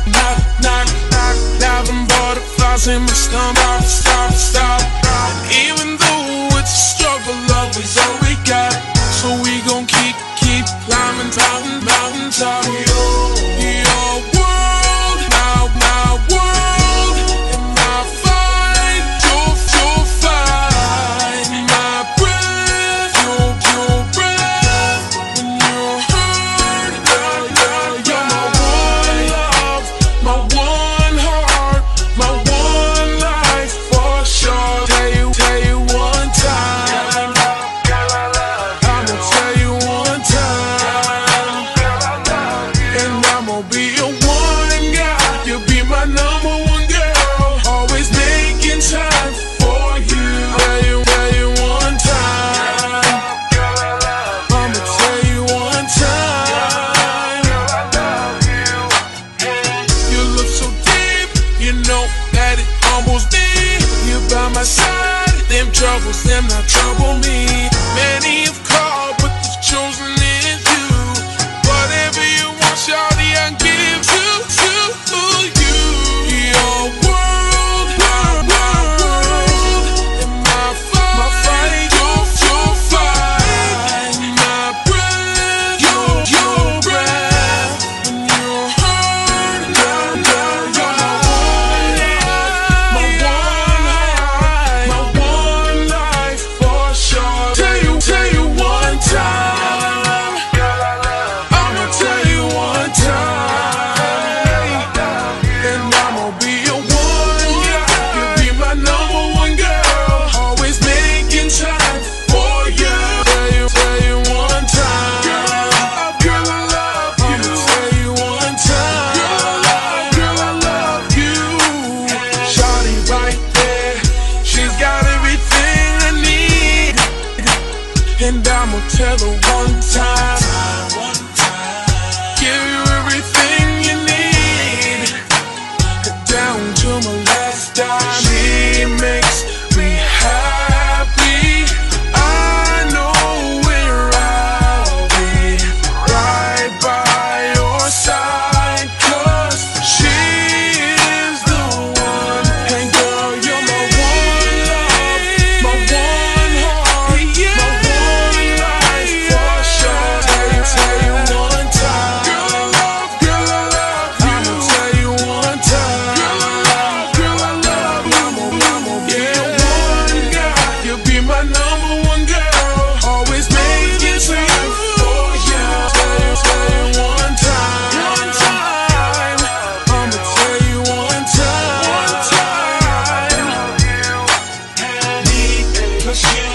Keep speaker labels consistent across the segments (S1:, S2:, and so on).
S1: Diving butterflies in my stomach. Stop. And even though it's a struggle, love is all we got. So we gon' keep climbing mountain top. Your world, my world, and my fight, your fight. My breath, your breath. When you're hurt, you're my one love, my one heart, my one life for sure. Tell you one time. I'ma tell you one time. And I'ma be your one guy. You'll be my number one girl. Always making time for you. Tell you one time. I'ma tell you one time. You look so deep, you know that it almost did. You by my side, them troubles, them not trouble me. Many have called, but they've chosen is you. Whatever you want, shawty, I give to you. Your world, my world, and my fight, your fight. My breath, your breath. When you're hurt, you're my one heart, my one life for sure. Tell you one time. I'ma tell you one time. And I'ma be your one guy. You'll be my number one girl. Always making time for you. Tell you one time. Girl, I love you. I'ma tell you one time. Girl, I love you. Shawty right there. She's got everything I need. And I'ma tell her one time. Give you everything you need. Down to my last dime. She makes me happy. I know where I'll be. Right by your side. 'Cause she is the one. And girl, you're my one love, my one heart, my one life for sure. Tell you one time. Girl, I love you. I'ma tell you one time. Girl, I love you. I'ma be your one guy. You'll be my number one girl. Always making time for you. Tell you one time. I'ma tell you one time. Cause you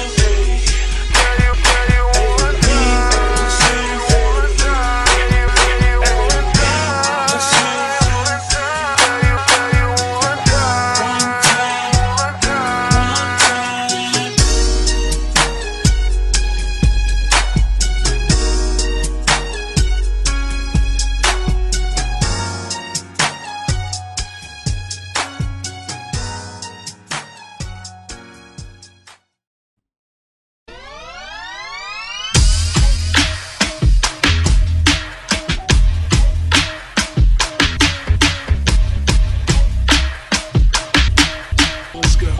S1: let's go.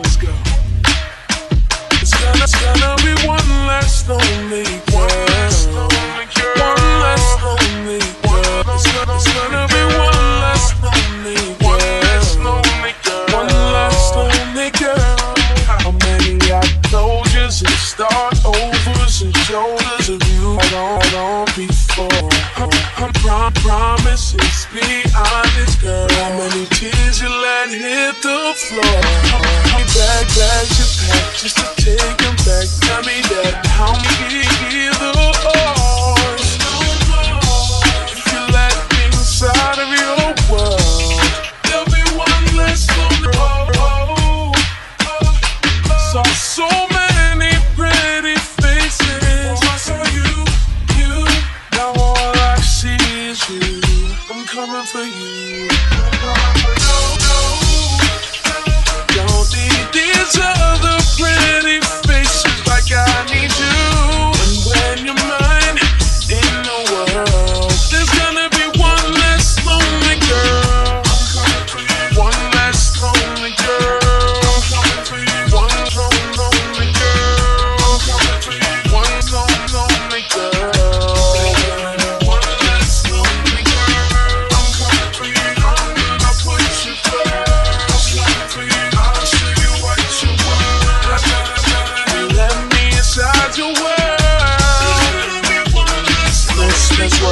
S1: It's gonna be one less lonely girl. One less lonely girl. It's gonna be one less lonely girl. One less lonely girl. How many got closures and start overs and shoulders of you on before? Promises be honest, girl. How many tears you let hit the floor? How many bags you pack just to take them back? Tell me that. How many the horse? If you let me inside of your world, there'll be one less on the road. Saw so many pretty faces. I saw you. Now all I see is you. I'm coming for you. Don't need these other pretty faces like I need you. And when you're mine in the world, there's gonna be one less lonely girl.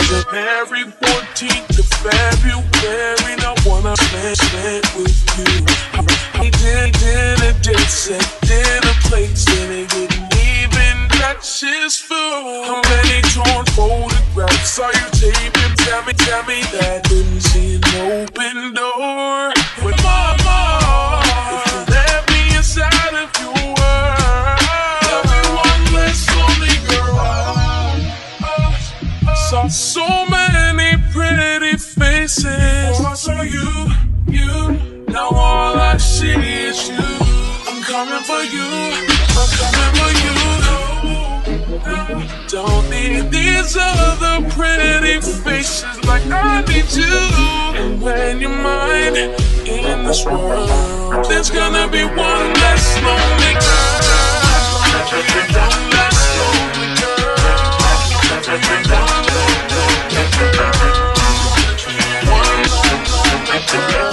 S1: January 14th of February, I wanna spend with you. I did a date set, did a place, and it didn't even touch his food. How many torn photographs saw you taping? Tell me that didn't see an open door. With mama, if you let me inside of your world, there'll be one less lonely girl. Saw so many pretty faces. I saw you. Now all I see is you. I'm coming for you. I'm coming for you. Don't need these other pretty faces like I need you. And when you're mine in this world, there's gonna be one less lonely girl. One less lonely girl. One lonely girl. One lonely girl.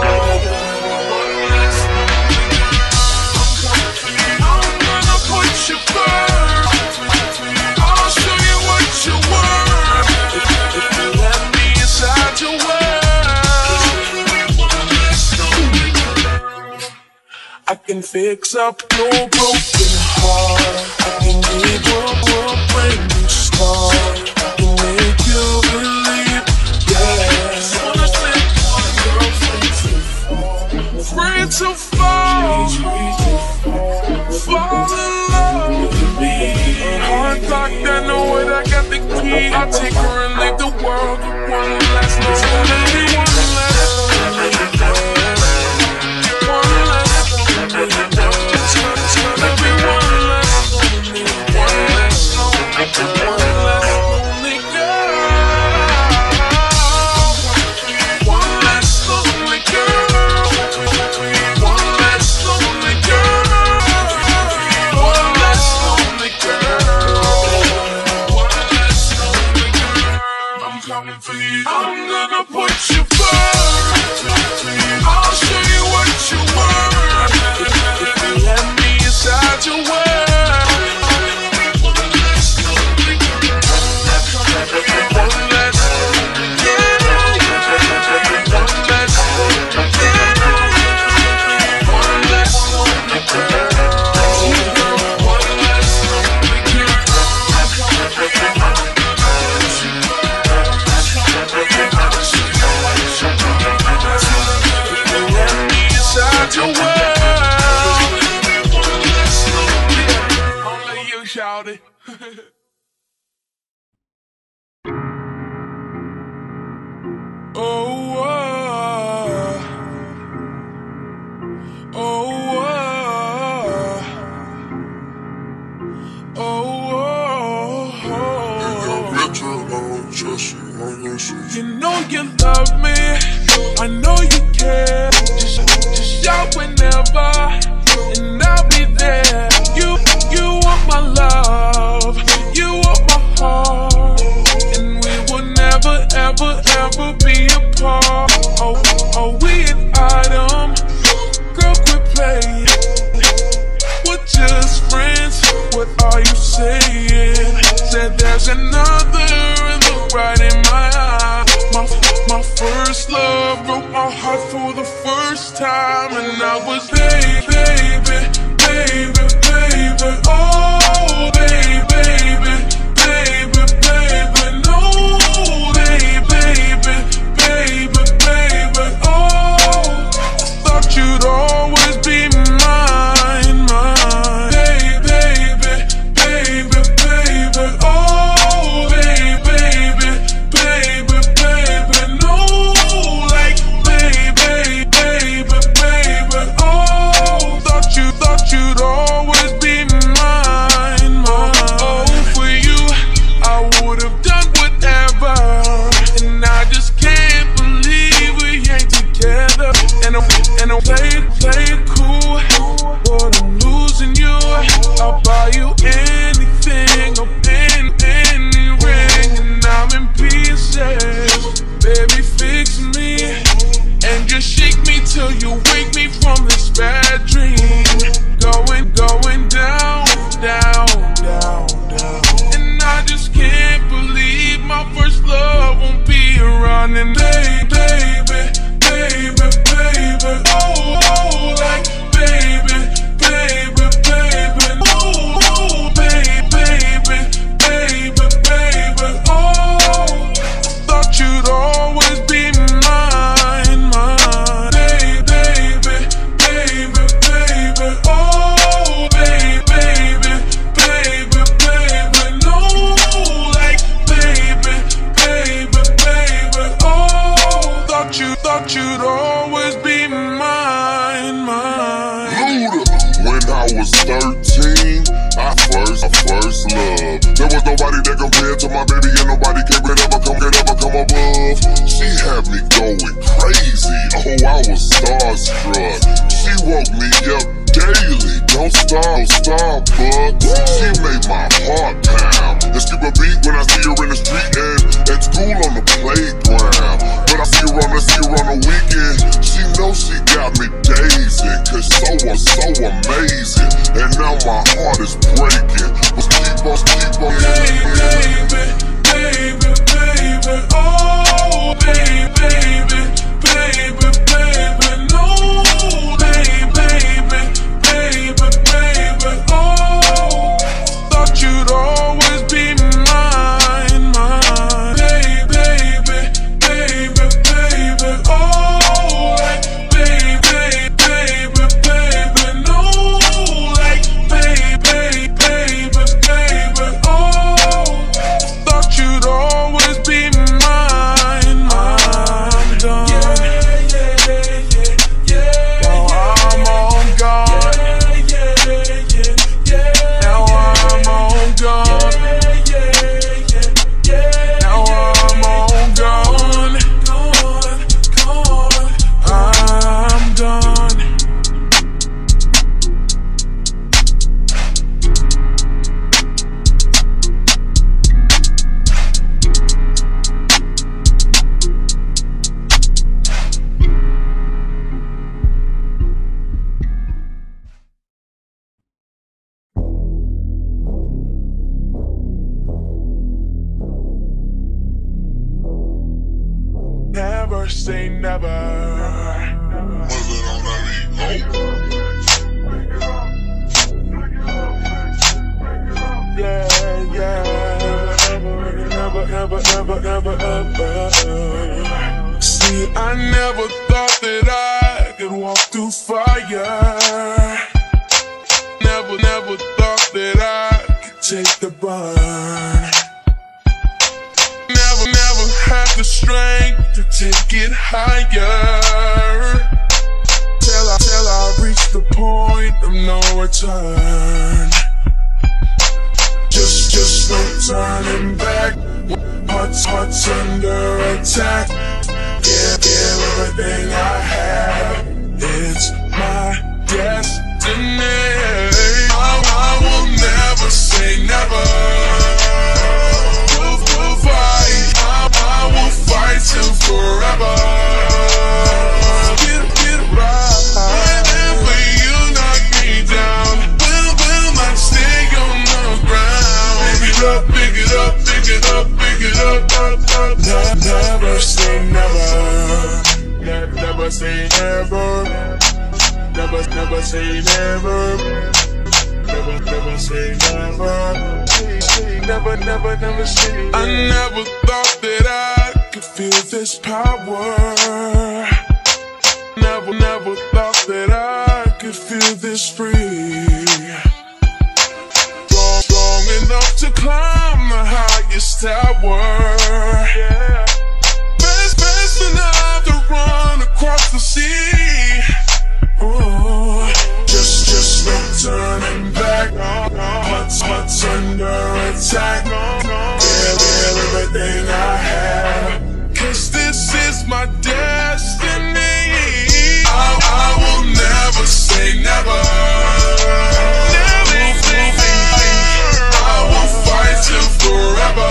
S1: I can fix up your broken heart. I can give you a brand new start. I can make you believe, yeah. Wanna say free to fall, fall in love with me. Heart locked, I know it, I got the key. I'll take her and leave the world with one last lonely, one last lonely girl. I'm gonna put you first. I'll show you what you want. Let me inside your world. One less lonely girl. One less lonely girl. One less lonely girl. One less lonely girl. Your world. Only you shout it. Oh, you know you love me. I know you care. Just shout whenever, and I'll be there. You want my love, you want my heart, and we will never, ever, ever be apart. Oh, we an item, girl, quit playing. We're just friends, what are you saying? Said there's another in the right in my eye. My first love broke my heart for the first time, and I was there. meaning, baby, baby, baby, oh, oh, like baby, baby, baby, oh, oh, baby, baby, baby, baby, oh, thought you'd always be mine, mine, baby, baby, baby, oh, baby, baby, baby, baby, no, like baby, baby, baby, oh, thought you'd always be mine, mine.
S2: When I was 13, I first loved. There was nobody that compared to my baby, and nobody could ever come above. She had me going crazy. Oh, I was starstruck. She woke me up daily. Don't stop, but she made my heart pound. And skip a beat when I see her in the street and at school on the playground. But I see her on the weekend. She knows she got me dazing, cause so amazing. And now my heart is breaking. But keep on.
S1: Baby, baby, baby, oh, baby, baby, baby, baby, no, baby, baby, baby, baby, oh, thought you'd always be mine, mine, baby, baby, baby, oh, like baby, baby, baby, no, like baby, baby, baby, oh, thought you'd always be mine, I'm done. Now I'm on God. Now I'm on God. Now I'm on God. I'm done. Never say never.
S2: Was it on that
S1: Never. See, I never thought that I could walk through fire. Never thought that I could take the burn. Never had the strength to take it higher. Till I reach the point of no return. Just no turning back. Hearts under attack. Give everything I have. It's my destiny. I will never say never. We'll fight. I will fight till forever. Get it right. Whenever you knock me down, will not stay on the ground. Pick it up, pick it up, pick it up, pick it up. Never say never. Never say never. Never say never. Never say never. Never say. I never thought that I could feel this power. Never thought that I could feel this free. Strong enough to climb the highest tower. Yeah. Fast enough to run across the sea. Ooh. Just no turning back. Hearts under attack. Give everything I have. 'Cause this is my destiny. I will never say never. I will fight till forever.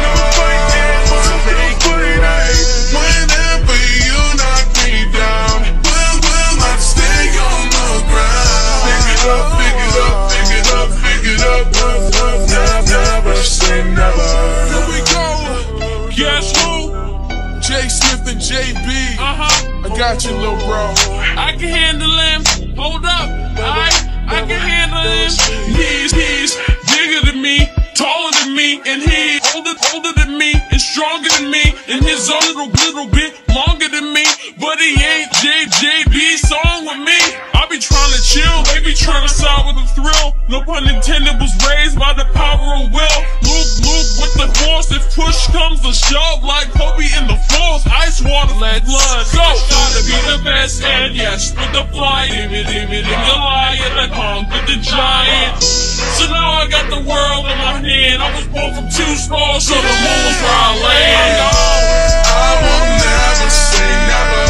S1: Whenever you knock me down, will not stay on the ground. Pick it up, pick it up, pick it up, pick it up. Never say never. Here we go. Guess who? J. Smith than JB. I got you, little bro.
S3: I can handle him. Hold up. I can handle him. He's bigger than me, taller than me, and he's older than me, and stronger than me, and his own little bit longer than me. But he ain't JB's song with me. I be trying to chill, they be trying to side with the thrill. No pun intended, was raised by the power of will. Luke with the force, if push comes to shove, like Kobe in the force, ice water, let blood go. Gotta be the best, and yes, with the fly, dimmy, Goliath, I conquered the giant. So now I got the world in my hand. I was born from 2 stars, so the moon was where I land.
S1: I will never say never.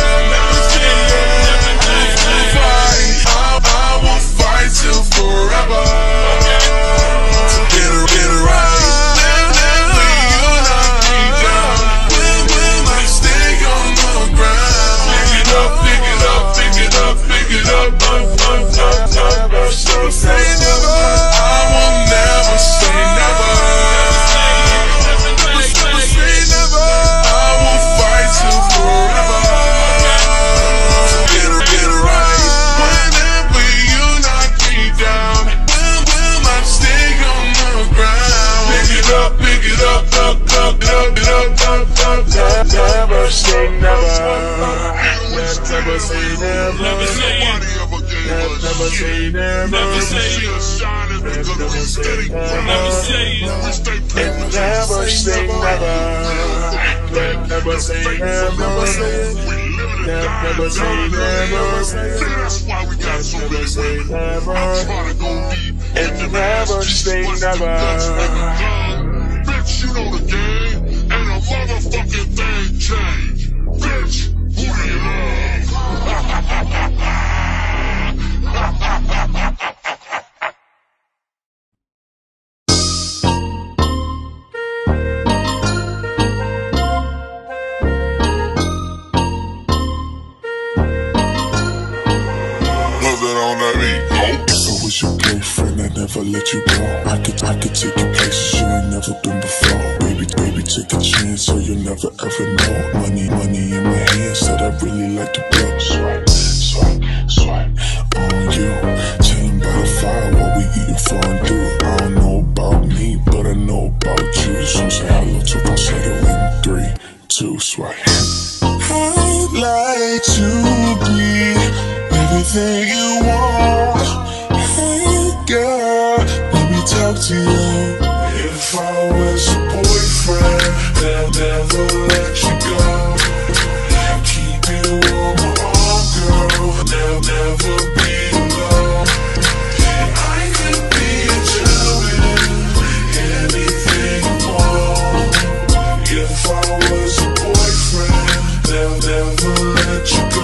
S1: I will fight till forever. To get it right. Never you knock me down. Will I stay on the ground? Pick it up, pick it up, pick it up, pick it up. So say never. I will never say never. Say never. I will fight till forever. Get it right. Whenever you knock me down, will I stay on the ground? Pick it up, pick it up, never say never. Never say never.
S3: Never say it.
S1: Never say never.
S3: Never say it. Never say it.
S1: Never say never. Never say never. Never say never.
S2: That's why we got so many women. I'm trying to go deep.
S1: And never say never.
S2: Bitch, you know the game. Ain't a motherfucking thing change. Bitch, who do you love?
S4: If I was your boyfriend, I'd never let you go. I could take you places you ain't never been before. Baby, take a chance, so you'll never ever know. Money in my hands that I really like to blow. Swipe on you. Chillin' by the fire while we eating fondue. I don't know about me, but I know about you. So say hello to falsetto in 3, 2, swipe. I'd like to be everything you want. Hey girl, let me talk to you. If I was your boyfriend, I'd never let you go. I'd keep you on my arm, girl. Never be alone. And I could be a gentleman, anything you want. If I was your boyfriend, they'll never let you go.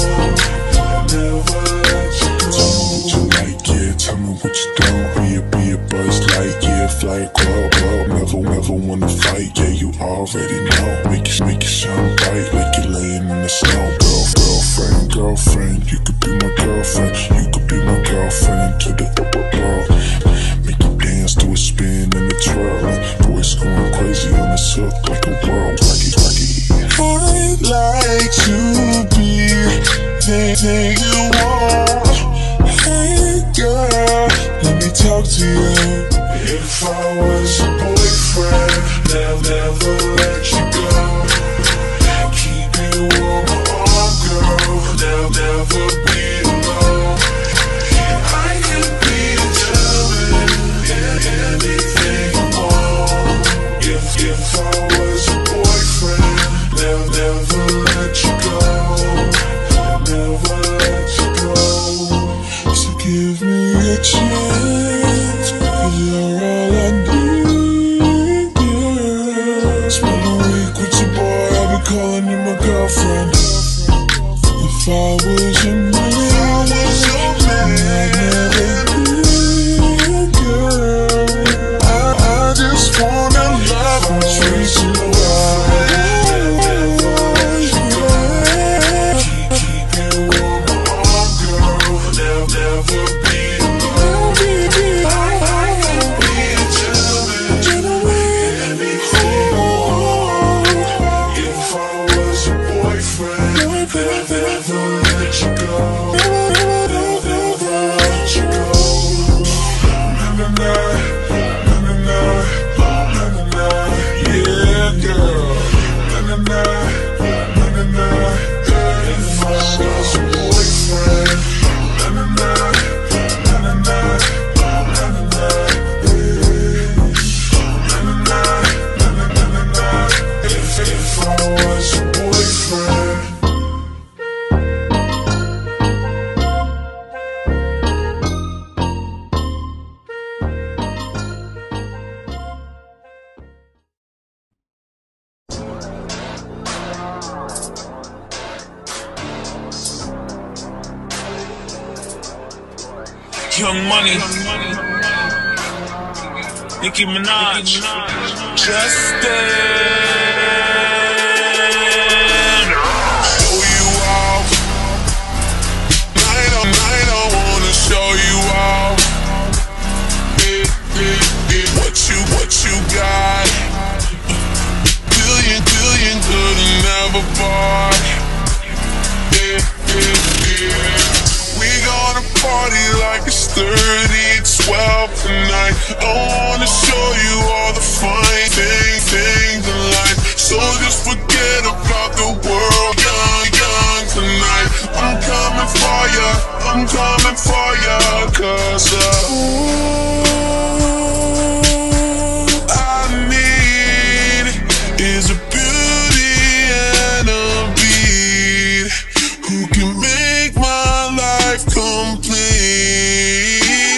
S4: Never let you go. Tell me what you like, yeah. Tell me what you don't. Be a buzz like, yeah. Fly a club, never wanna fight, yeah. You already know. Make it shine bright like you're laying in the snow. Girlfriend, you could be my girlfriend. You could be my girlfriend into the world. Make you dance to a spin and a twirl. Voice going crazy on this hook like a world. Rocky. I'd like to be anything you want. Hey girl, let me talk to you. If I was your boyfriend, they'll never let you go. I'll keep you on my arm, girl. They'll never be alone. And I can be a gentleman, anything you want. If I was your boyfriend, they'll never let you go. They'll never let you go. So give me a chance, 'cause you're all I need, yeah. Spend a week with your boy, I'll be calling you my girlfriend. If I was your man, I'd never be, girl. I just wanna love and treat you right. Keep you on my arm, girl. They'll never be alone. I can be a gentleman, anything you want. If I was your boy,
S3: Young Money, Nicki Minaj, Justin. Show you off. Night on night, I wanna show you off. What you got? Billion could've never bought. We gonna party like it's 30-12 tonight. I wanna show you all the fine things in life. So just forget about the world, young tonight. I'm coming for ya, 'cause I need is a beauty and a beat who can make my life complete.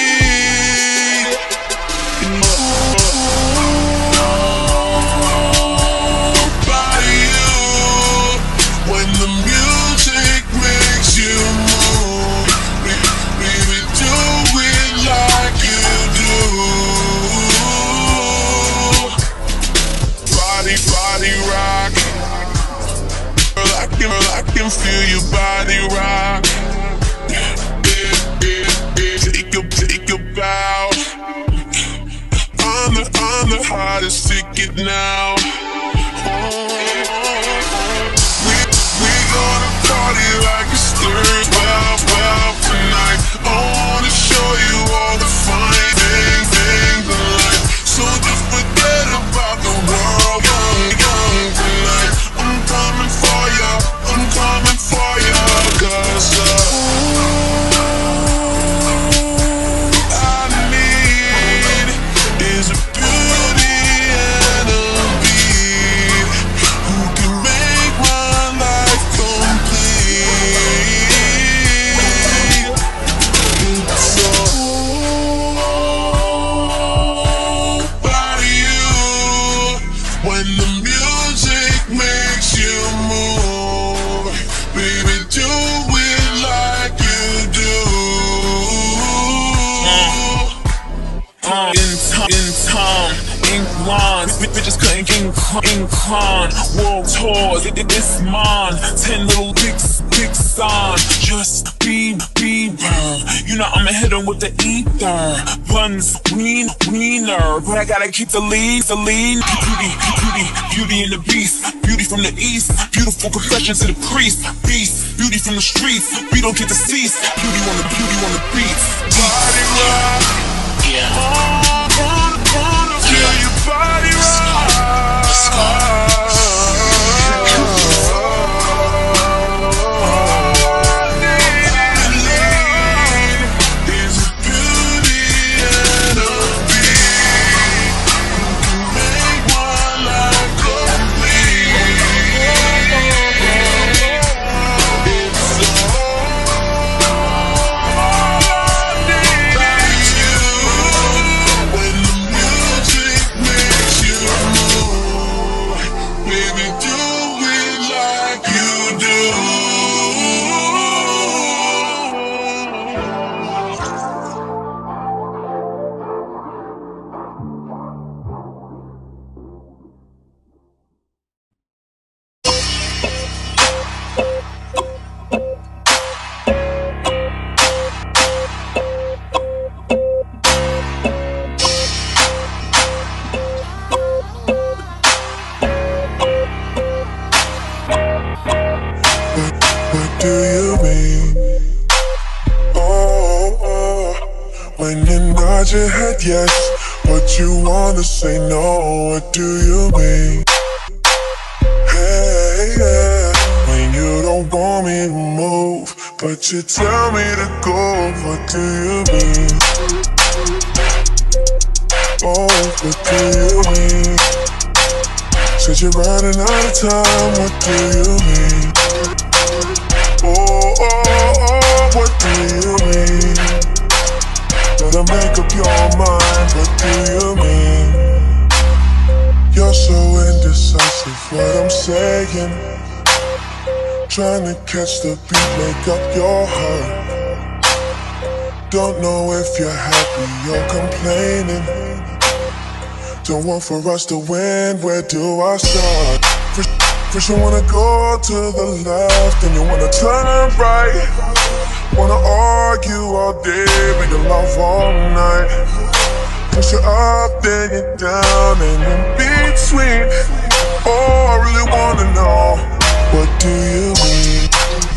S3: By you, when the music makes you move, baby, do it like you do. Body rock, girl, I can feel your body rock. Take a bow. I'm the hottest ticket now. We gonna party like it's 12 tonight. I wanna show you all the fine things in life. So just forget about the world, young tonight. I'm coming for ya, 'cause I need is a beauty and a beat who can make my life complete. It's all about you when the music makes you move. Baby, do it like you do. In time, ink lines, bitches couldn't ink con. World tours, it's mine. 10 little pics on. Just Bieber. You know I'ma hit 'em with the ether. Buns, wiener, but I gotta keep the lead. Beauty in the beast. Beauty from the east. Beautiful confession to the priest. Beast, beauty from the streets. We don't get to cease. Beauty on the beats. Body rock. Yeah. Feel your body rock.
S4: Your head yes, but you wanna say no. What do you mean? Hey, yeah. When you don't want me to move, but you tell me to go. What do you mean? Oh, what do you mean? Said you're running out of time. What do you mean? Oh, what do you mean? Better make up your mind, what do you mean? You're so indecisive, what I'm saying. Trying to catch the beat, make up your heart. Don't know if you're happy or complaining. Don't want for us to win, where do I start? First you wanna go to the left, then you wanna turn right. Wanna argue all day, make love all night. Push you up, then you're down, and in between. Oh, I really wanna know, what do you mean?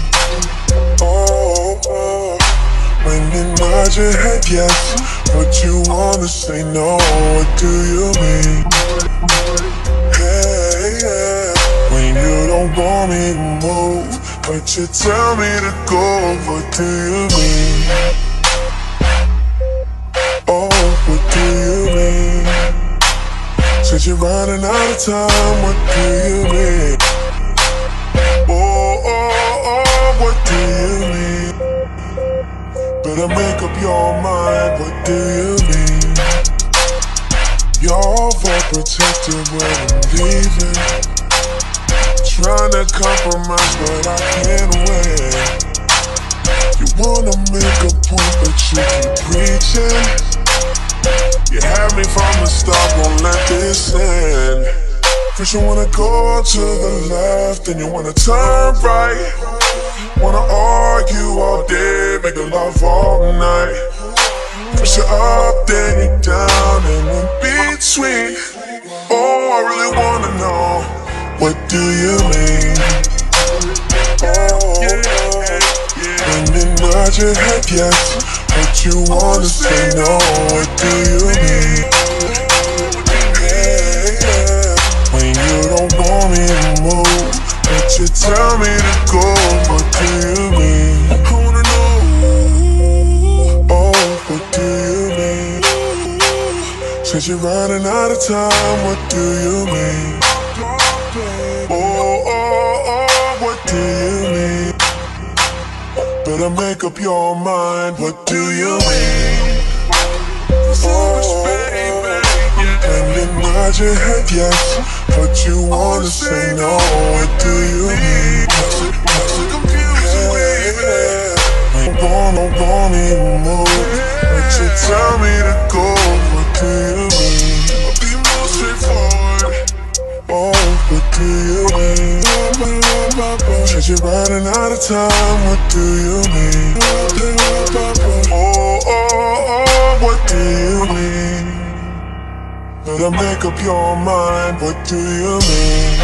S4: Oh, when you nod your head yes, but you wanna say no, what do you mean? Hey, yeah. When you don't want me to move, but you tell me to go, what do you mean? Oh, what do you mean? Said you're running out of time, what do you mean? Oh, what do you mean? Better make up your mind, what do you mean? You're all protected when I'm leaving. Trying to compromise, but I can't win. You wanna make a point, but you keep preaching. You had me from the start, won't let this end. First you wanna go to the left, then you wanna turn right. Wanna argue all day, make love all night. First you're up, then you're down, and in between. Oh, I really wanna know, what do you mean? Oh, when you nod your head yes, but you wanna say no, what do you mean? Yeah. When you don't want me to move, but you tell me to go, what do you mean? I wanna know, oh, what do you mean? Since you're running out of time, what do you mean? Oh, what do you mean? Better make up your mind, what do you mean? Oh, and you nod your head yes, but you wanna say no, what do you mean? Don't want me to move, but you tell me to go, what do you mean? I'll be more straightforward. Oh, what do you mean? Said you're running out of time, what do you mean? Oh, what do you mean? Better make up your mind, what do you mean?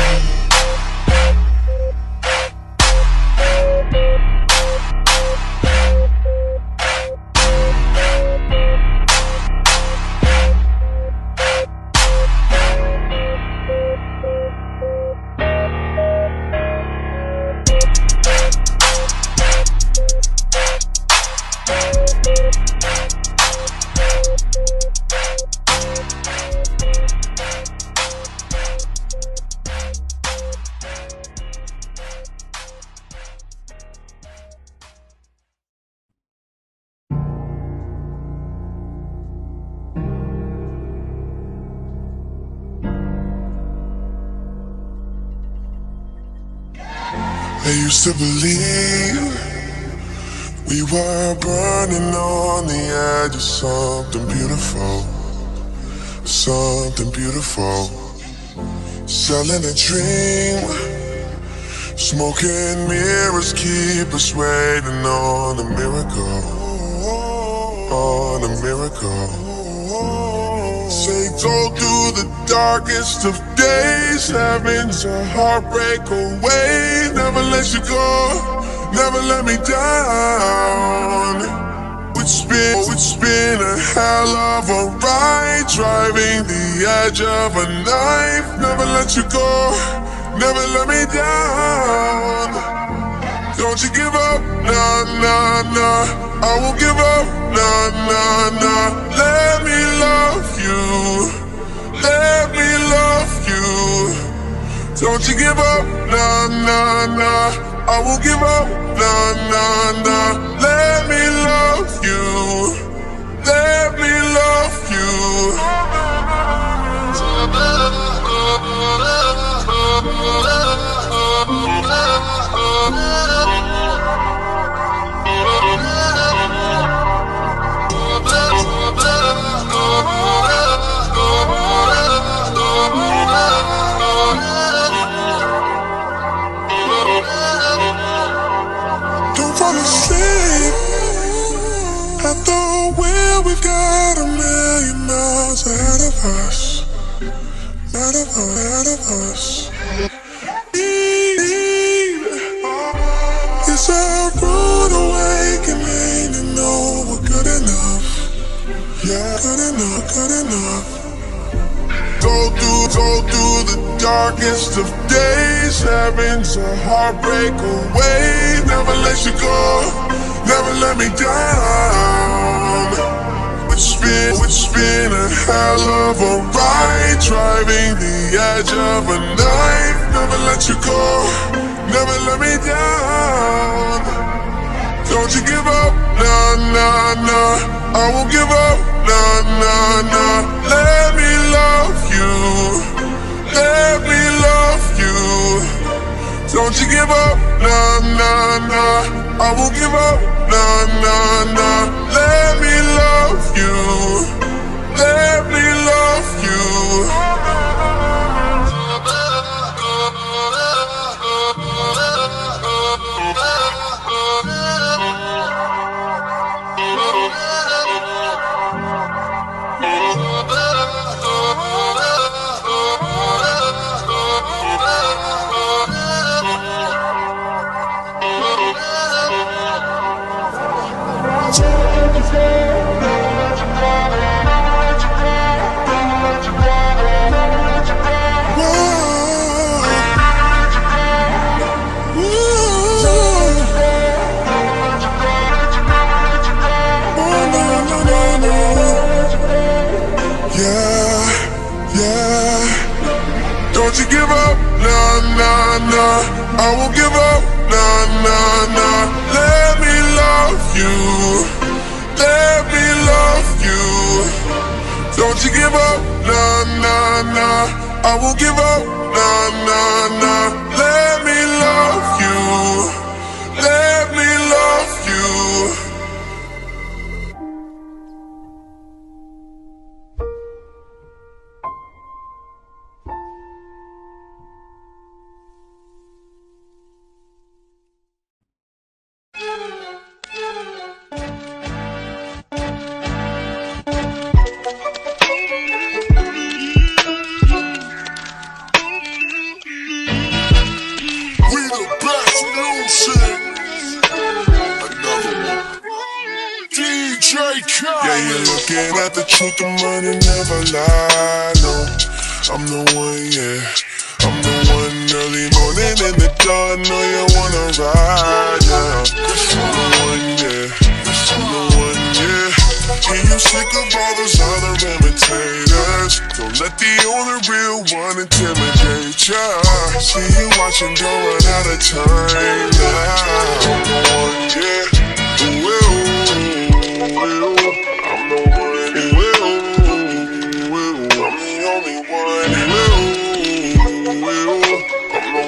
S4: I used to believe we were burning on the edge of something beautiful, something beautiful. Selling a dream, smoking mirrors keep us waiting on a miracle, on a miracle. Say go through the darkest of days, heaven's a heartbreak away. Never let you go, never let me down. It's been a hell of a ride, driving the edge of a knife. Never let you go, never let me down. Don't you give up, nah, nah, nah. I won't give up, nah, nah, nah. Let me love you, let me love you. Don't you give up, nah, nah, nah. I won't give up, nah, nah, nah. Let me love you, let me love you.
S2: darkest of days, having's a heartbreak away. Never let you go, never let me down. It's been a hell of a ride, driving the edge of a knife. Never let you go, never let me down. Don't you give up, nah, nah, nah. I won't give up, nah, nah, nah. Let me love you, let me love you. Don't you give up, nah, nah, nah. I won't give up, nah, nah, nah. Let me love you, let me love you. Don't you give up, nah, nah, nah. I won't give up, nah, nah, nah. Let me love you, let me love you. Don't you give up, nah, nah, nah. I won't give up, nah, nah, nah. Let me love you, let me love you. Yeah, you're looking at the truth, the money never lie, no. I'm the one, yeah. I'm the one early morning in the dawn, know you wanna ride now. I'm the one, yeah. I'm the one, yeah. And you sick of all those other imitators. Don't let the only real one intimidate ya. See you watching, don't run out of time now. I'm the one, yeah. I'm the one, I'm the only one, I'm the one, I'm the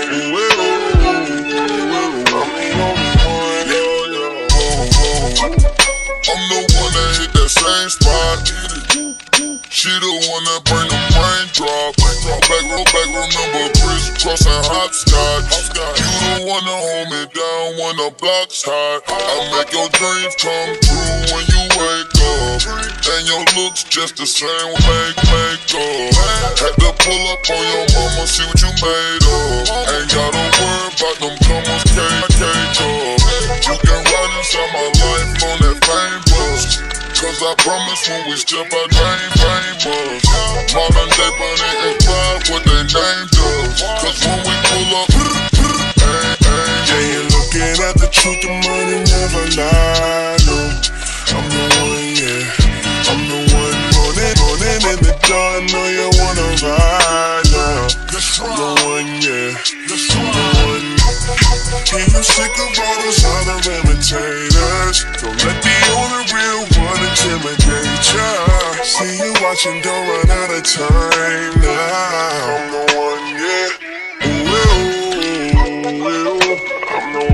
S2: one that hit that same spot. She the one that bring them raindrop. Back remember crisscrossing hopscotch. You the one to hold me down when the block's hot. I make your dreams come true when you wake up, and your looks just the same with makeup. Had to pull up on your mama, see what you made of. Ain't gotta worry about them comers, cake up. You can ride inside my life on that fame bus, cause I promise when we step out, famous. Modern day Bunny and Clyde, what they named us. Cause when we pull up, yeah, you're looking at the truth, the money never lie, no. I'm the one, yeah. I'm the one morning in the dawn, know you wanna ride now. I'm the one, yeah. I'm the one. And you sick of all those other imitators. Don't let the only real one intimidate ya. See you watching, don't run out of time now. I'm the one, yeah. I'm the one, I'm the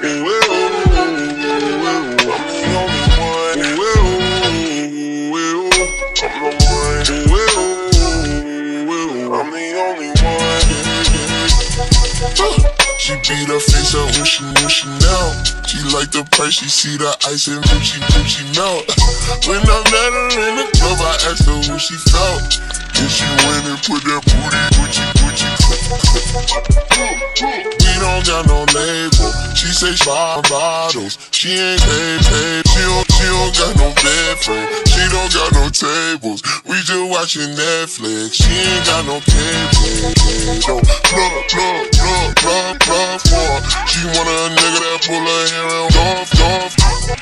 S2: only one, I'm the only one. She beat her face up when she out. She like the price, she see the ice and she melt. When I met her in the club, I asked her who she felt. Then she went and put that booty. We don't got no label. She She say buy bottles, she ain't paid. She don't got no bed frame, she don't got no tables. We just watching Netflix, she ain't got no cable. So plug for her. She want a nigga that pull her hair and off.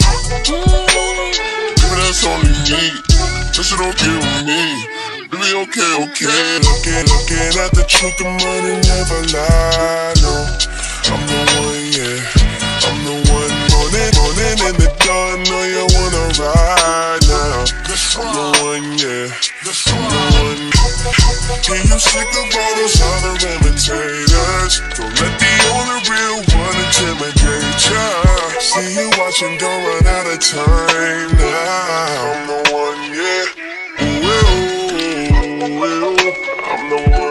S2: Baby, that's only me, so she don't get with me. Baby, okay. Looking at the truth, the money never lie, no. I'm the one, yeah. I'm the one morning in the dawn. Know you wanna ride now. I'm the one, yeah. I'm the one. Can you sick of all those other imitators? Don't let the only real one intimidate ya. See you watching, don't run out of time now. I'm the one, yeah. I'm the one.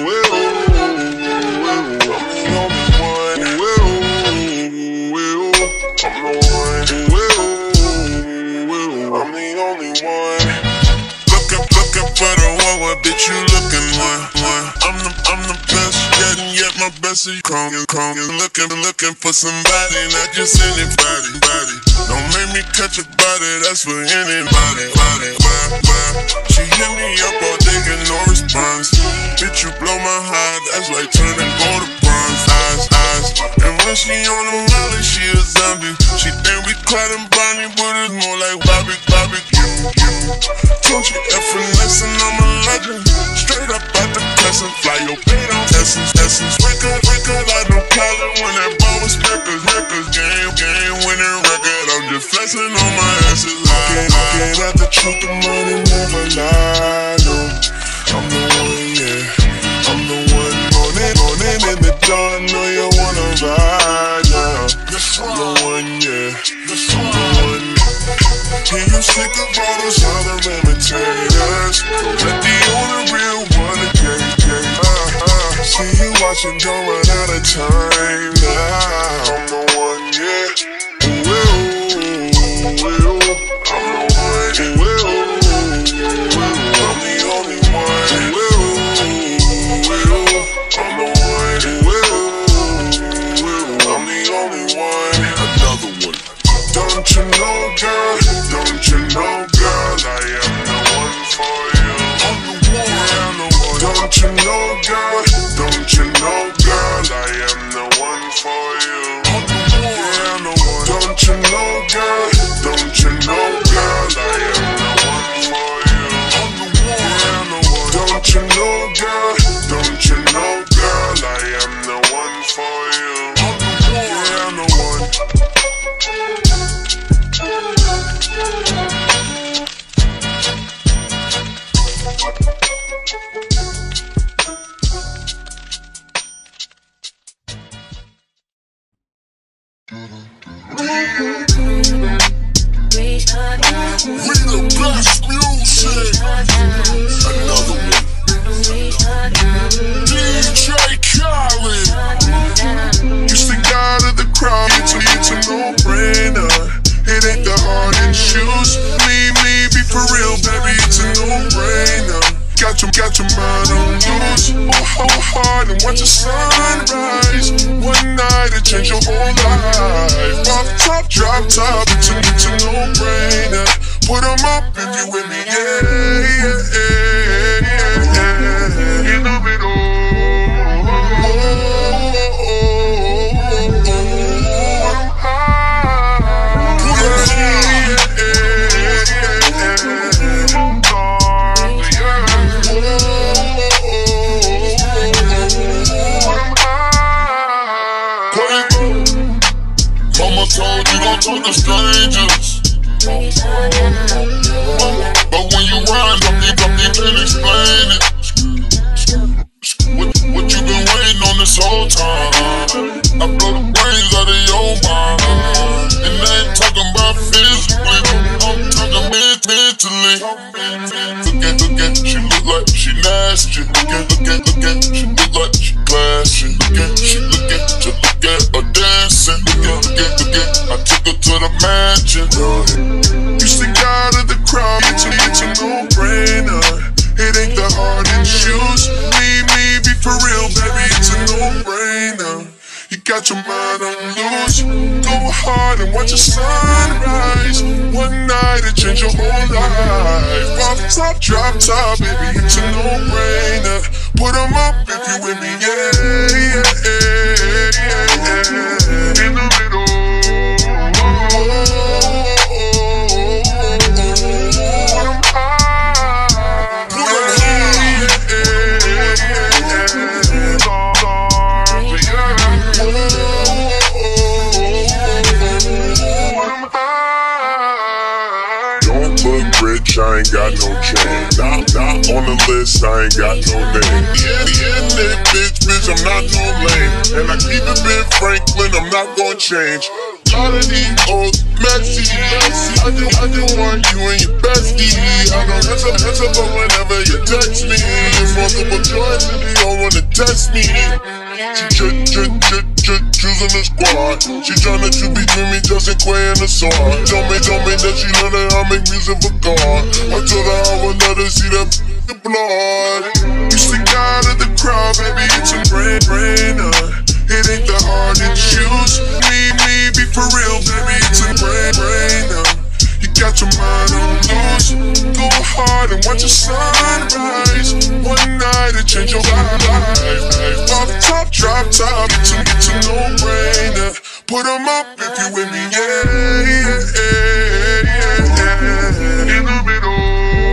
S2: Bitch, you looking one. I'm the best yet my best is crunk. Looking for somebody, not just anybody. Don't make me catch a body, that's for anybody. She hit me up all day and no response. Bitch, you blow my heart, that's like turning gold to bronze. Eyes. And when she on the molly, she a zombie. She think we clad and Bonnie, but it's more like barbecue. Don't you ever listen, I'm a legend. Straight up out the present, fly your bait on essence. Record, I don't call it when that ball was records. Game winning record, I'm just flexing on my asses. Looking at the truth, the money never lie, no. I'm the one, yeah. I'm the one, morning in the dawn. Know you wanna ride now. I'm the one, yeah. I'm the one. Can you sick of all those other imitators? Don't let the only real one engage. See you watching, don't run out of time now. I'm the one, yeah. I'm the one. I'm the only one. I'm the only one. Another one. Don't you know, girl? I am the one for you. I'm the one. Don't you know, girl? I am the one for you. I'm the one. Don't you know, girl? I am the one for you. I'm the one. Don't you know, girl? I am the one for you. I'm the one. We the best music. Another one. DJ Khaled. You stick out of the crowd, it's a no-brainer. It ain't the hard and shoes. Me, be for real, baby, it's a no-brainer. Got your mind on loose. Oh, hard and watch the sunrise. One night it changed your whole life. Off top, drop top, it's a no-brainer. Put 'em up if you with me, yeah. You love it all. Mama told you don't talk to strangers, but when you run, don't even explain it. What you been waiting on this whole time? I blow the brains out of your mind, and I ain't talking about physically, I'm talking mentally. Look at, she look like she nasty. Look at, she look like she classy. Look at her dancing. Look at, I took her to the mansion. You stick out of the crowd, it's a no-brainer. It ain't the hard and shoes. Me, be for real, baby, it's a no-brainer. You got your mind on loose. Go hard and watch the sunrise. One night it changed your whole life. Off top, drop top, baby, it's a no-brainer. Put them up if you with me, yeah. In the middle. I ain't got no chain, not on the list, I ain't got no name. Yeah, bitch, I'm not no lame. And I keep it Ben Franklin, I'm not gonna change. A lot of these old messy, I just want you and your bestie. I don't answer, but whenever you text me, it's multiple choices, you don't wanna test me. She choosing the squad. She tryna choose between me, Justin Quay and the sword. Told me that she know that I make music for God. I told her I would let her see that the blood. You stick out of the crowd, baby, it's a brainer. It ain't that hard to choose. Me, be for real, baby, it's a brainer. You got your mind on loose. Go hard and watch the sunrise. One night it changed your life. Off top, drop top, it's a no-brainer. Put them up if you with me, yeah. In the middle.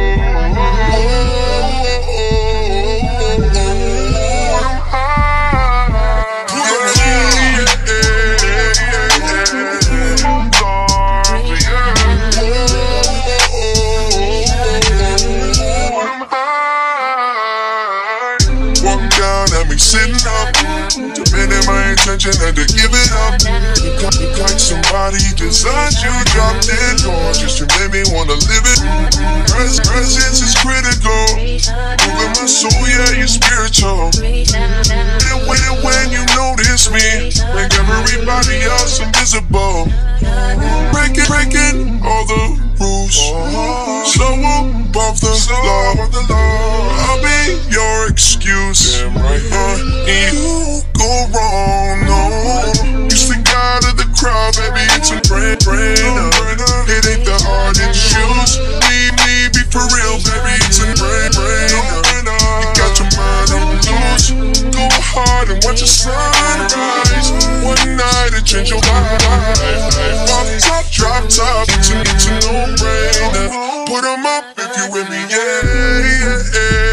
S2: Sitting up, demanding my attention and to give it up. You got somebody designed you, dropped it gorgeous. You made me wanna live it. Presence is critical. Moving my soul, yeah, you're spiritual. And when you notice me, make everybody else invisible. Breaking all the rules. So above the law. I'll be your excuse. You go wrong, no. You stick out of the crowd, baby, it's a brainer. It ain't that hard to choose. Me, be for real, baby, it's a brainer. You got your mind on loose. Go hard and watch the sunrise. One night it changed your life. Off top, drop top, it's a no-brainer. Put them up if you with me, yeah.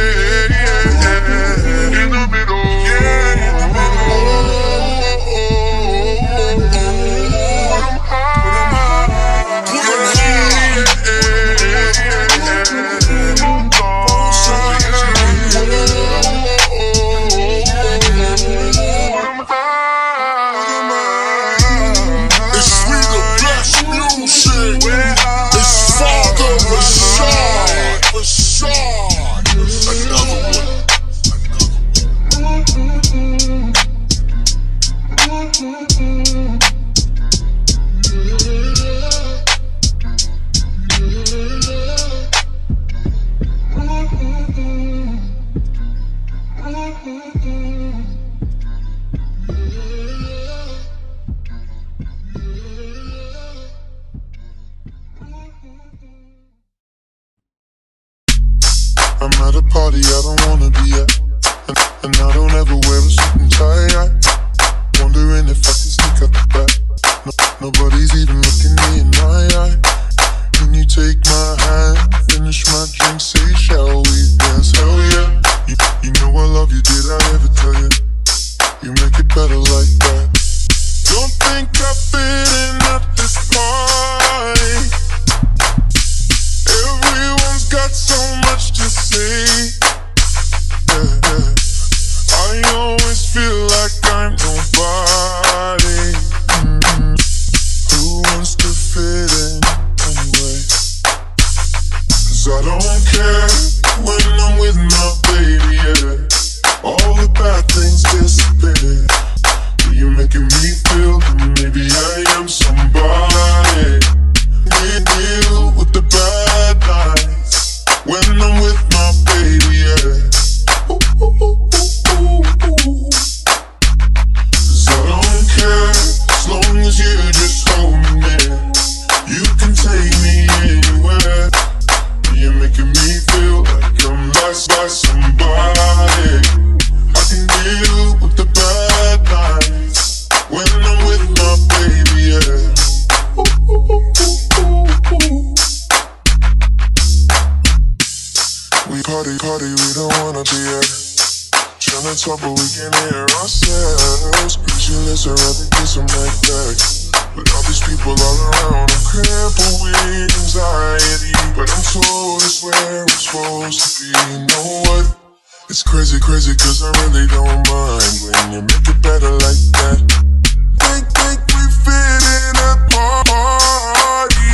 S2: In the middle. I'm at a party I don't wanna be at, and I don't ever wear a suit and tie. Wondering if I can sneak out the back. Nobody's even looking me in my eye. When you take my hand, finish my drink, say shall we dance? Hell yeah. You know I love you, did I ever tell you? You make it better like that. Don't think I fit in at this party. Everyone's got so much to say. Yeah. I always feel like I'm nobody. Who wants to fit in anyway? 'Cause I don't care when I'm with my baby, yeah. All the bad things disappear. You're making me feel that maybe I am someone
S4: talk, but we can hear ourselves. Pictureless, I'd rather kiss them right back. But all these people all around, I'm crippled with anxiety. But I'm told it's where I'm supposed to be. You know what? It's crazy, cause I really don't mind when you make it better like that. Think we fit in a party.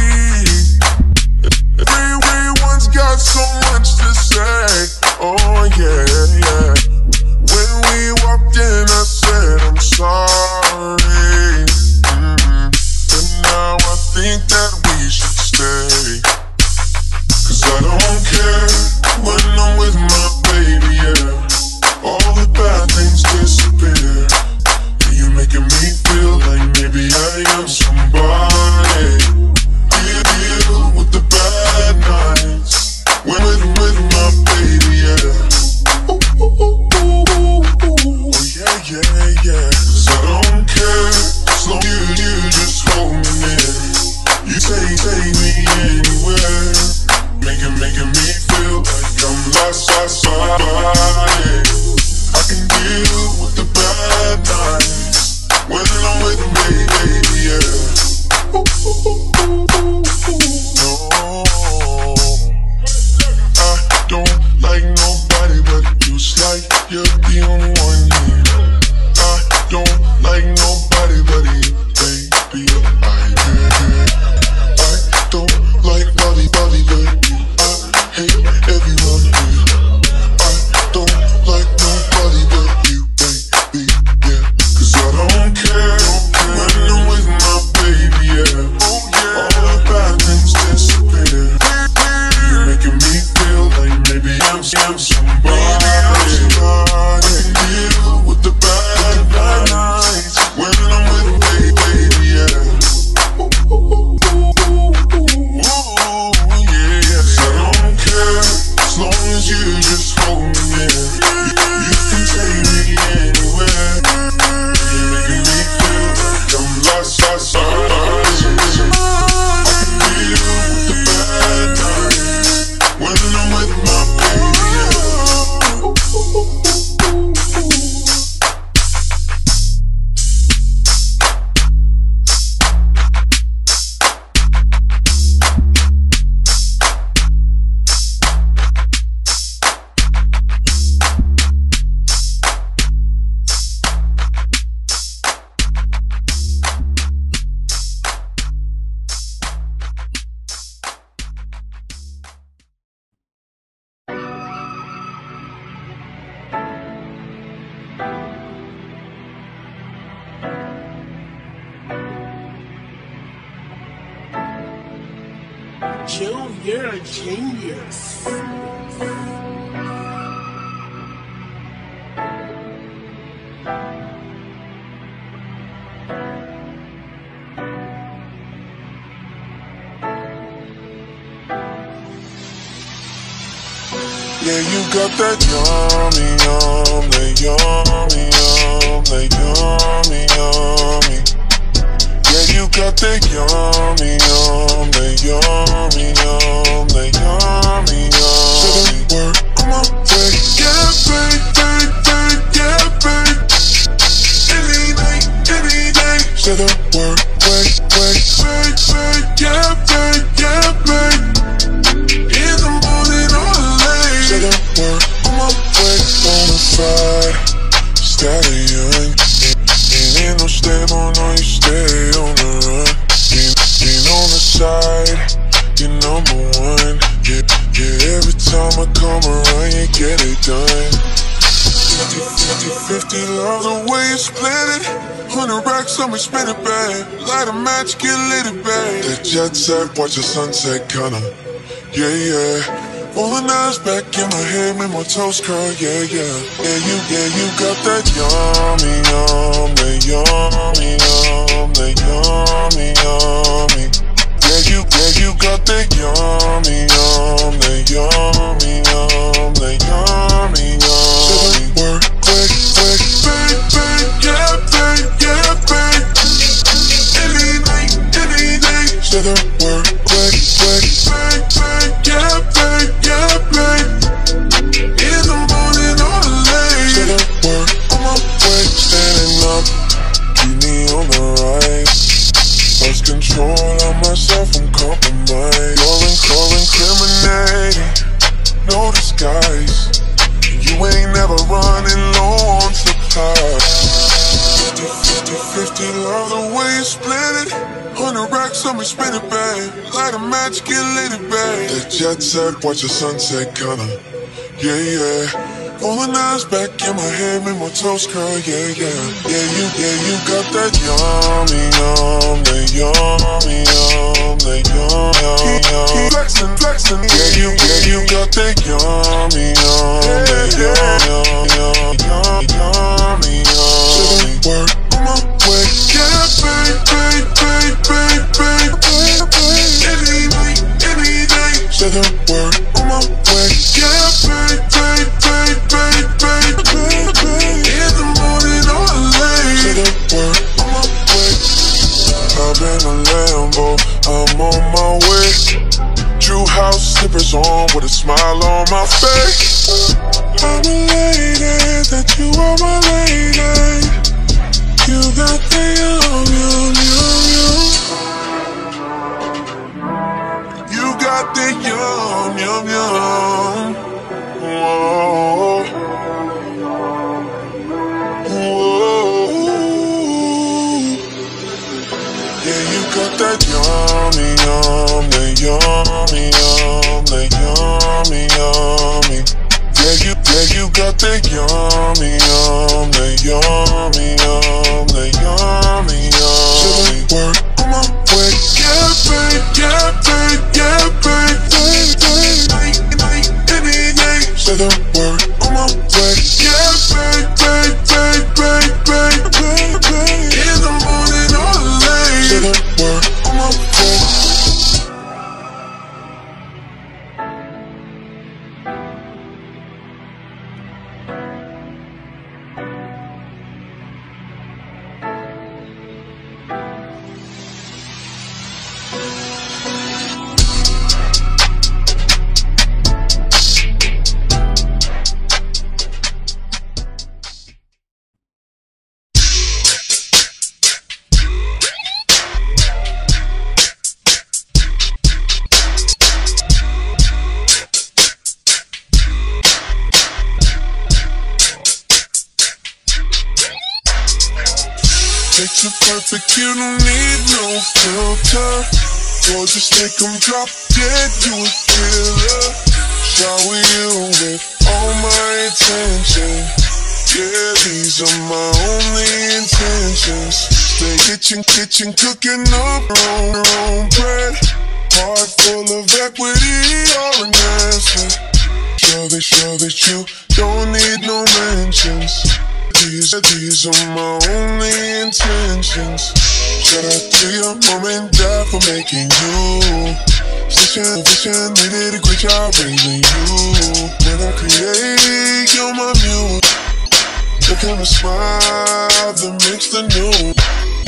S4: Everyone's got so much to say. Oh yeah. When we walked in, I said I'm sorry. But now I think that we should stay. Cause I don't care when I'm with my baby, yeah. All the bad things disappear. You're making me feel like maybe I am somebody. Deal with the bad nights when with my baby, yeah. Oh yeah. Cause I don't care as long as you just hold me near. You take me anywhere. Making me feel like I'm lost outside. I can deal with the bad nights when I'm with me, baby, yeah. No, I don't like nobody but you. It's like you're the only one here. I don't like nobody but you, baby. I don't like nobody but you. I hate everyone here. I don't like nobody but you, baby, yeah. Cause I don't care when I'm with my baby, yeah. All the bad things disappear. You're making me feel like maybe I'm somebody. I can deal with the bad nights when I'm with my baby, yeah. As long as you just hold me near, you can take me anywhere. You're making me feel like I'm lost outside. I can deal with the bad nights when I'm with my baby, yeah.
S3: Joe, you're a genius.
S4: Yeah, you got that yummy, that yummy. Yeah, you got that yummy, that yummy. Say the word, come on, babe. Yeah, babe. Any day. Say the word, wait. Babe, yeah, babe. In the morning or late. Say the word, come on, babe. Bonafide stallion. Ain't no stable, no, you stay on the run. Been on the side, you're number one. Yeah, every time I come around, you get it done. 50, love the way you split it. 100 racks, I'ma spin it back. Light a match, get lit it back. That jet set, watch the sunset, kinda. Yeah. All the knives back in my head, make my toes curl, yeah. Yeah, you got that yummy. Yeah, you got that yummy. Say the word, quick. Babe, yeah, babe. Any day. Say the word, quick. Babe, yeah, babe. In the morning or late. Say the word.
S2: She love the way you split it. 100 racks on me, spin it, babe. Light a match, get lit, babe. That jet set, watch the sunset, kinda. Yeah, yeah. Rolling eyes back in my head, make my toes curl, yeah, yeah. Yeah, you got that yummy, yum, that yummy, yum, that yum, yum. Flexin', yeah, you got that yummy, yum, that yum, yum, yummy, yum. Say the word on my way, yeah, babe. Any day. Say the word on my way, yeah, babe. In the morning or late. Say the word on my way. I'm in a Lambo, I'm on my way. True house slippers on with a smile on my face. I'm elated that you are my lady. You got the yum, yum, yum, yum. You got the yum, yum, yum. Whoa. Whoa. Yeah, you got that yummy, yum, that yummy, yum, that yummy, yummy. Yeah, you got that yummy, yum, that yummy, yum, that yummy, yum. Say the word on my way, yeah, babe, yeah, babe, yeah, babe, any day. Say the word on my way, yeah, babe, babe, babe, babe, babe, babe. In the morning or late. Say the word on my way. Picture perfect, you don't need no filter. Gorgeous, make them drop dead, you a killer. Shower you with all my attention. Yeah, these are my only intentions. Stay kitchen, cooking up our own bread. Heart full of equity, or an asset. Sure that you don't need no mentions. These are my only intentions. Shout out to your mom and dad for making you. Vision, they did a great job raising you. When I create, you're my muse. The kind of smile that makes the news.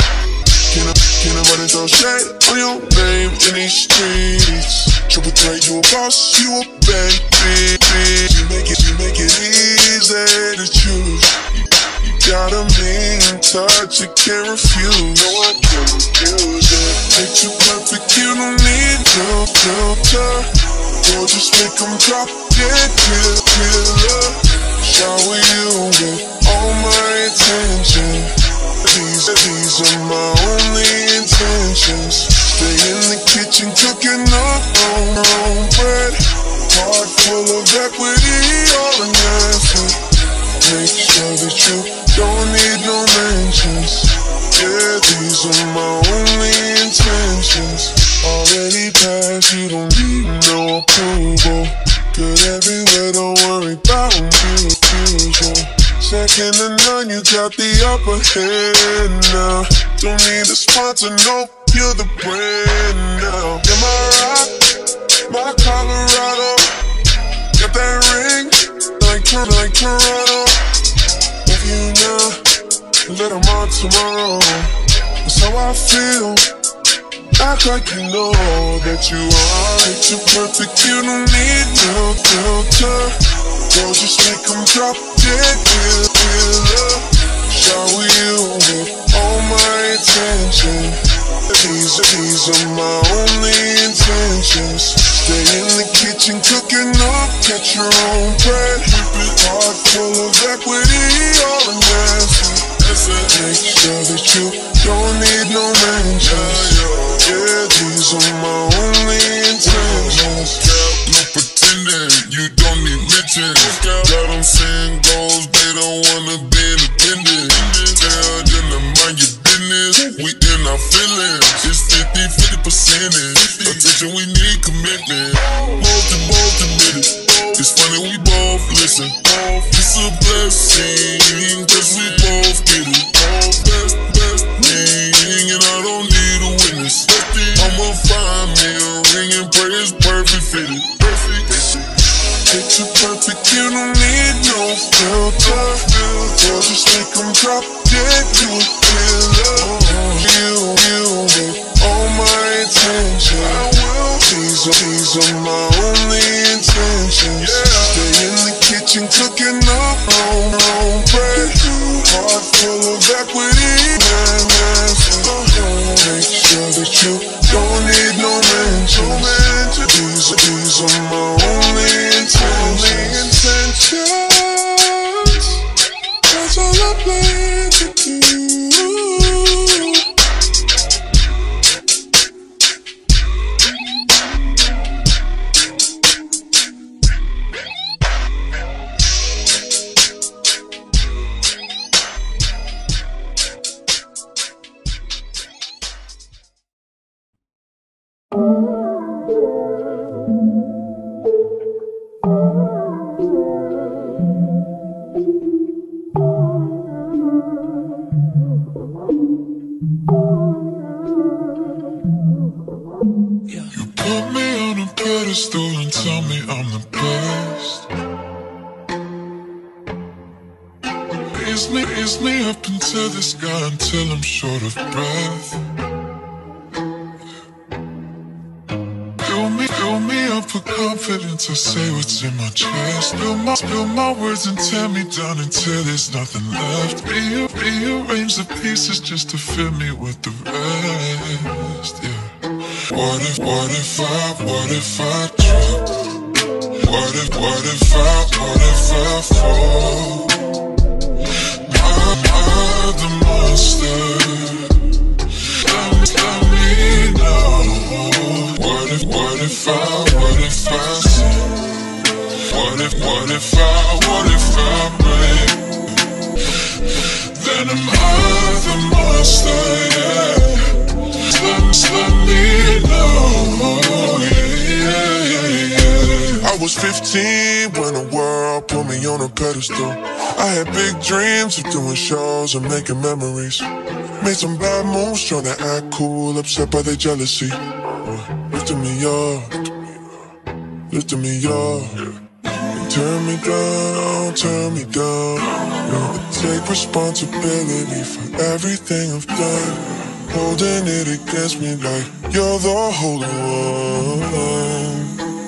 S2: Can nobody throw shade on your name in these streets? Triple threat, you a boss, you a baby. You make it easy to choose. Got a mean touch, you can't refuse. No, I can't refuse it. Picture perfect, you don't need no filter. Gorgeous, make them drop dead, killer. Shower you with all my attention. These are my only intentions. Stay in the kitchen, cooking up our own bread. Heart full of equity, all an asset. Make sure that you don't need no mentions. Yeah, these are my only intentions. Already passed, you don't need no approval. Good everywhere, don't worry about confusion. Second to none, you got the upper hand now. Don't need a sponsor, no, you're the brand now. You're my rock, my Colorado. Got that ring, like Toronto. If you know, let them on tomorrow. That's how I feel. Act like you know that you are. Picture perfect, you don't need no filter. Girl, just make them drop dead, killer. Shower you with all my attention. These are my only intentions. Stay in the kitchen, cooking up, catch your own bread. Whip it hard, full of equity, all an asset.
S4: Make sure that you don't need no mentions. Yeah, these are my only intentions.
S2: No pretending, you don't need mentions. Got them saying goals, they don't wanna be independent. Tell them to mind your business, we in our feelings. It's 50-50%. Attention, we need commitment. Both admitted. It's funny, we both listen. It's a blessing, cause we both get it. Best thing, and I don't need a witness. I'ma find me a ring and pray it's perfect fitted.
S4: Picture perfect, you don't need no filter. Girl, just make them drop dead, you a killer. You get all my attention. These are my only intentions. Stay in the kitchen cooking up on bread. Heart full of equity. Make sure that you don't need no mentions. These are my only intentions. That's all I plan to do.
S5: And tell me I'm the best. Raise me up into the sky until I'm short of breath. Fill me up with confidence, I say what's in my chest. Spill my words and tear me down until there's nothing left. Rearrange the pieces just to fill me with the rest, yeah. What if I trip? What if I fall? I'm the monster. Let me know. What if I sin? What if I break? Then am I the monster, yeah. Let me know, yeah.
S4: I was 15 when the world put me on a pedestal. I had big dreams of doing shows and making memories. Made some bad moves trying to act cool, upset by their jealousy. Lifting me up, lifting me up. Turn me down, turn me down. I take responsibility for everything I've done. Holding it against me like you're the holy one.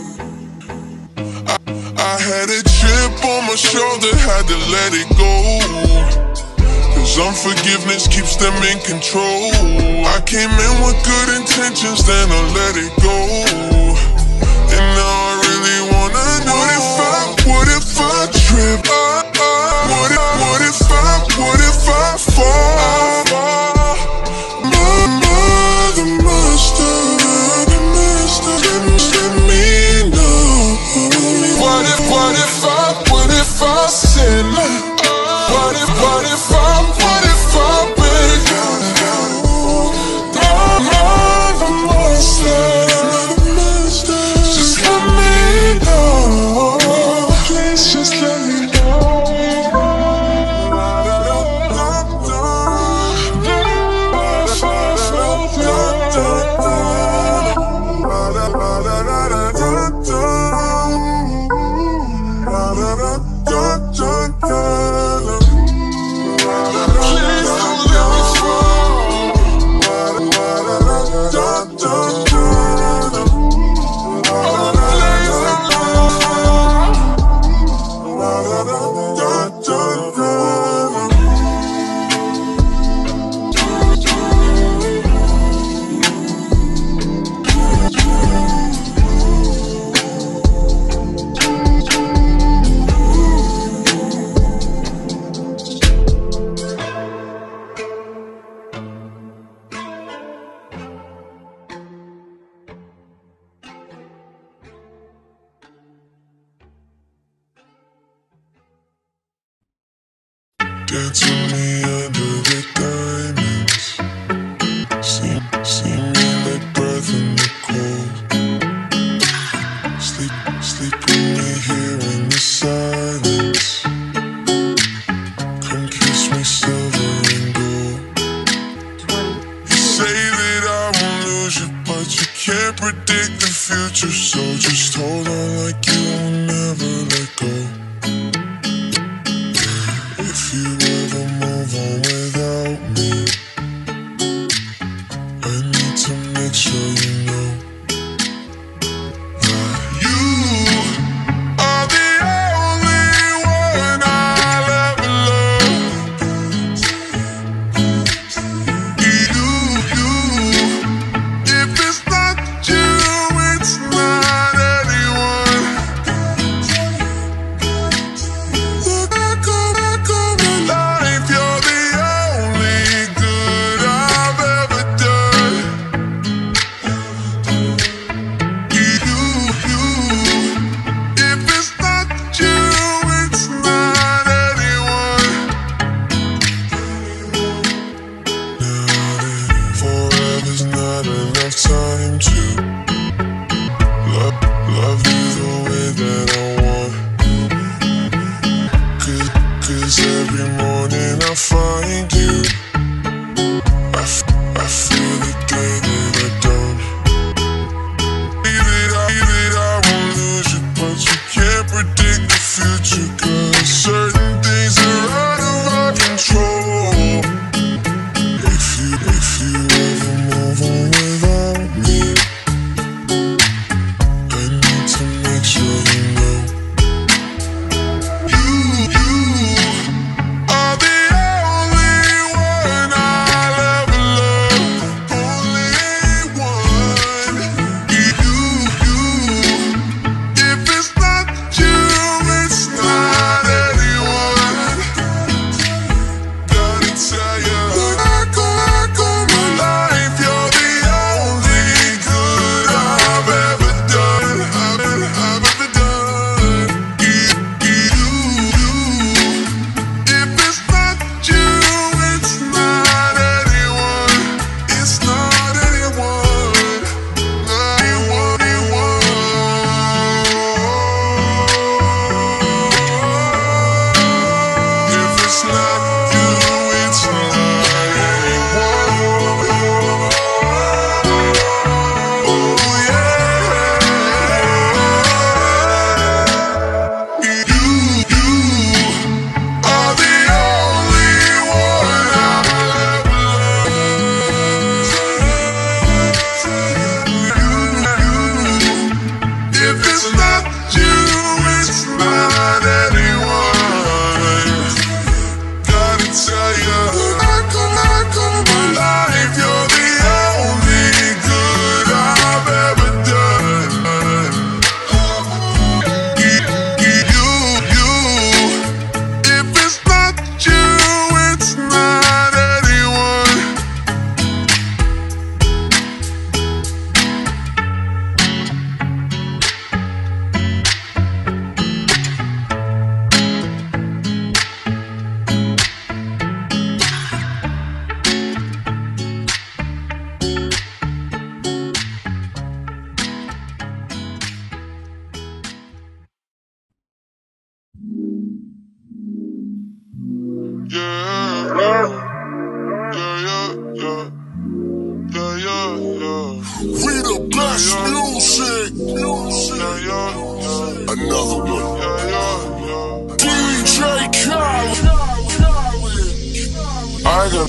S4: I had a chip on my shoulder, had to let it go. Cause unforgiveness keeps them in control. I came in with good intentions, then I let it go. And now I really wanna know, what if I trip? What if I fall? The monster, let me know. What if I sin? What if I break? I'm the monster. Just let me know. Please just let me know. want you so, just hold on like you will never let go. Yeah, if you ever move on without me, I need to make sure you know that you are the only one I'll ever love. If it's not you, it's not anyone. Look back on my life, you're the only good I've ever done. If it's not you, it's not anyone. Forever's not enough time to love you the way that I want. Cause every morning I find you, I feel the day that I don't. I won't lose you, but you can't predict the future. Cause certain things are out of our control. If you ever move on without me, I need to make sure you know you are the only one I'll ever love. Only one. If it's not you, it's not anyone. Gotta tell you, back on my life, you're the only good I've ever done. I've ever done. If it's not you, it's not anyone. It's not anyone. Not anyone. If it's not you, it's not anyone. Oh yeah. You are the only one I'll ever love. If it's not you, it's not anyone. Gotta tell you, back on my life, you're the only good I've ever done. If it's not you, it's not anyone. We the best music. Another one. DJ Khaled. I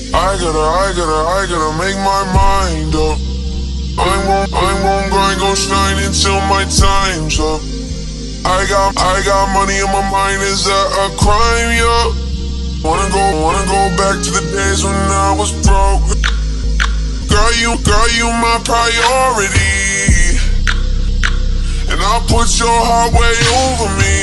S4: gotta make my mind up. I ain't gon' shine until my time's up. I got money in my mind, is that a crime, yo? Wanna go back to the days when I was broke. Girl, you my priority, and I'll put your heart way over me.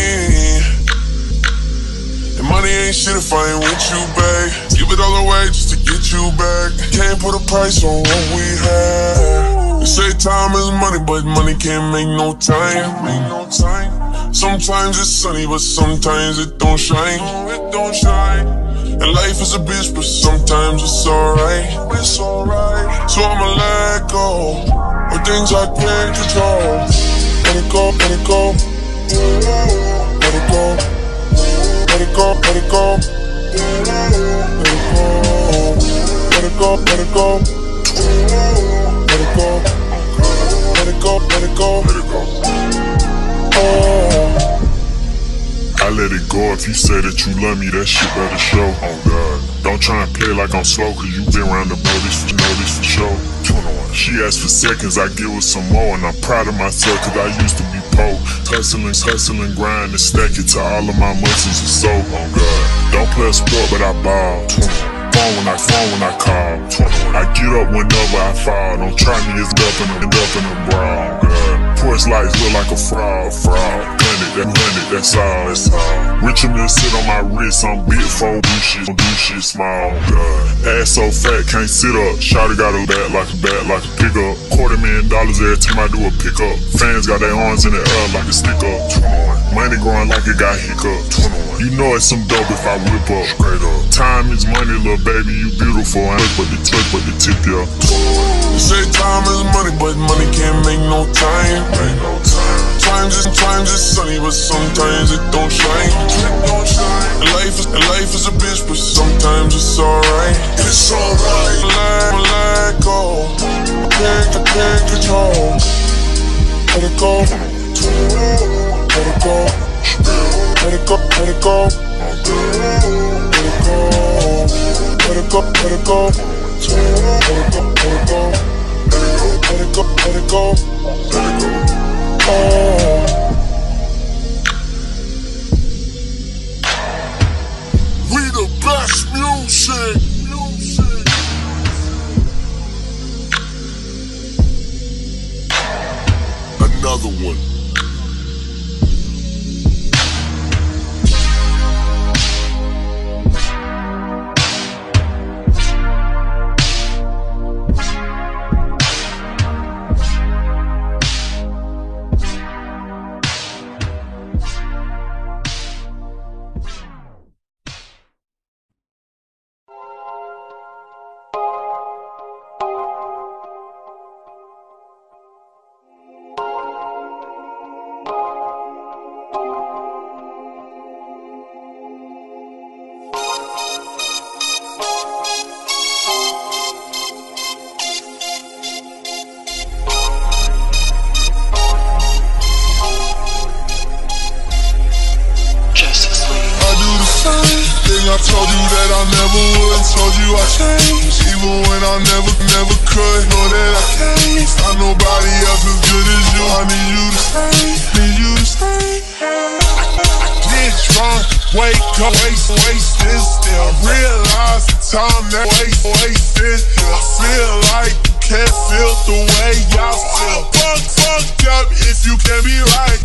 S4: And money ain't shit if I ain't with you, babe. Give it all away just to get you back. Can't put a price on what we had. They say time is money, but money can't make no time. Sometimes it's sunny, but sometimes it don't shine. And life is a bitch, but sometimes it's alright. So I'ma let go of things I can't control. Let it go, let it go. Let it go. Let it go, let it go. Let it go. Let it go, let it go. Let it go. Let it go,
S2: let it go, let it go. I let it go. If you say that you love me, that shit better show. Oh God, don't try and play like I'm slow, cause you been around the know this for sure. 21. She asked for seconds, I give her some more, and I'm proud of myself, cause I used to be poor. Hustling, grind, and stack it till all of my muscles are sore. Oh God, don't play a sport, but I ball. 21. Phone when I call. 21. I get up whenever I fall. Don't try me, it's up in a brawl. God. Porch lights look like a fraud. 100, that's all. Richmond sit on my wrist, I'm big for do shit small. God. Ass so fat, can't sit up. Shawty got a bat like a pickup. $250,000 every time I do a pickup. Fans got their arms in the air like a stick up. 21. Money growing like it got hiccup. 21. You know it's some dope if I whip up. Straight up. Time is money, little baby, you beautiful. I ain't but the tip, yeah.
S1: They say time is money, but money can't make no time. Time just sunny, but sometimes it don't shine. And life is a bitch, but sometimes it's alright. It's alright. Let go. I can't control. Let it go. Let it go. Let it go. Let it go. Let it go. Let it go. Let it go. Let it go. Let it go. Let it go. Let it go. Let it go.
S2: We the best music. Another one. I told you that I never would, told you I changed, even when I never could. Know that I can't find nobody else as good as you. I need you to stay, I get drunk, wake up, wasted still. Realize the time that wasted. I feel like you can't feel the way y'all feel. Fucked up if you can't be right.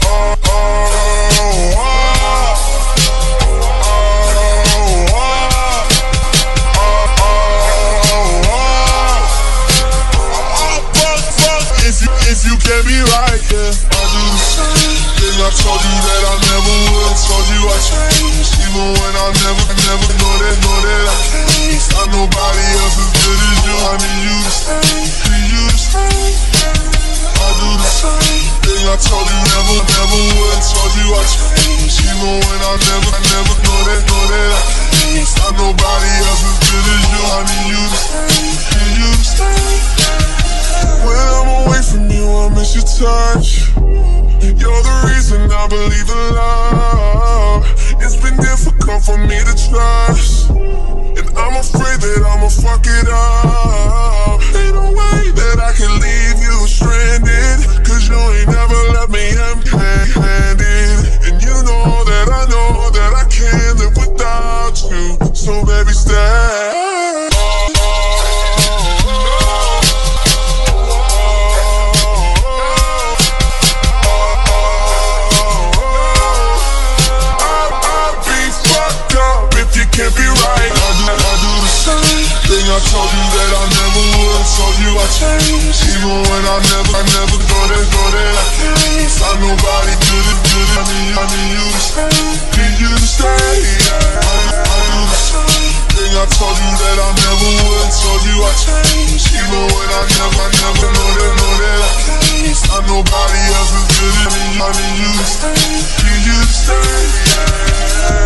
S2: If you can't be right, yeah, I do the same thing. I told you that I never would, told you I changed, even when I never know that I can't find nobody else as good as you. I need you to stay, I do the same thing. I told you never would, told you I changed, even when I never know that I can't find nobody else as good as you. I need you to stay. When I'm away from you, I miss your touch. You're the reason I believe in love. It's been difficult for me to trust, and I'm afraid that I'ma fuck it up. Ain't no way that I can leave you stranded, cause you ain't never left me empty-handed. And you know that I can't live without you. So baby, stay. Can't be right. I do the same thing. I told you that I never would, told you I changed, even when I never know that I can't find nobody good as good. I need you to stay, yeah. I do the same thing. I told you that I never would, told you I changed, even when I never know that I can't find nobody else as good as me. I need you to stay, yeah.